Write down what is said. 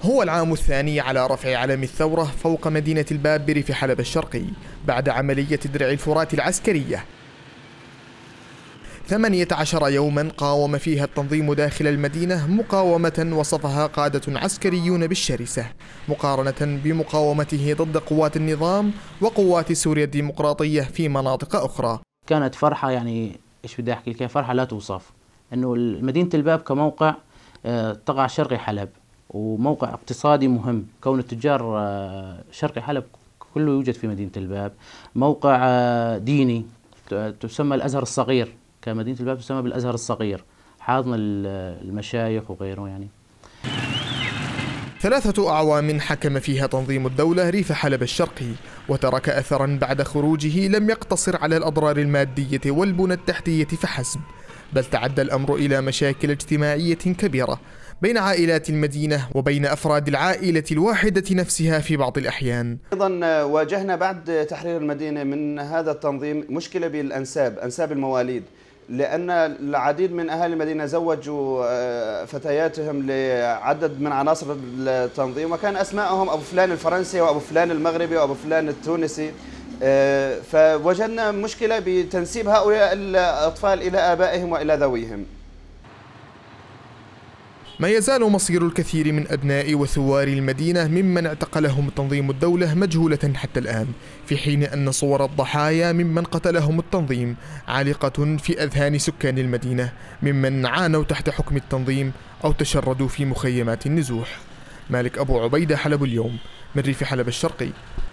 هو العام الثاني على رفع علم الثورة فوق مدينة الباب بريف حلب الشرقي بعد عملية درع الفرات العسكرية. 18 يوما قاوم فيها التنظيم داخل المدينة مقاومة وصفها قادة عسكريون بالشرسة مقارنة بمقاومته ضد قوات النظام وقوات سوريا الديمقراطية في مناطق أخرى. كانت فرحة، يعني إيش بدي أحكي لك، فرحة لا توصف. إنه مدينة الباب كموقع تقع شرقي حلب وموقع اقتصادي مهم، كون التجار شرقي حلب كله يوجد في مدينة الباب. موقع ديني تسمى الأزهر الصغير، كمدينة الباب تسمى بالأزهر الصغير، حاضن المشايخ وغيره. يعني 3 أعوام حكم فيها تنظيم الدولة ريف حلب الشرقي، وترك أثرا بعد خروجه لم يقتصر على الأضرار المادية والبنى التحتية فحسب، بل تعدى الأمر إلى مشاكل اجتماعية كبيرة بين عائلات المدينة وبين أفراد العائلة الواحدة نفسها في بعض الأحيان. أيضا واجهنا بعد تحرير المدينة من هذا التنظيم مشكلة بالأنساب، أنساب المواليد، لأن العديد من أهالي المدينة زوجوا فتياتهم لعدد من عناصر التنظيم، وكان أسماءهم أبو فلان الفرنسي وأبو فلان المغربي وأبو فلان التونسي. فوجدنا مشكلة بتنسيب هؤلاء الأطفال إلى آبائهم وإلى ذويهم. ما يزال مصير الكثير من أبناء وثوار المدينة ممن اعتقلهم تنظيم الدولة مجهولة حتى الآن، في حين أن صور الضحايا ممن قتلهم التنظيم عالقة في أذهان سكان المدينة ممن عانوا تحت حكم التنظيم أو تشردوا في مخيمات النزوح. مالك أبو عبيدة، حلب اليوم، من ريف حلب الشرقي.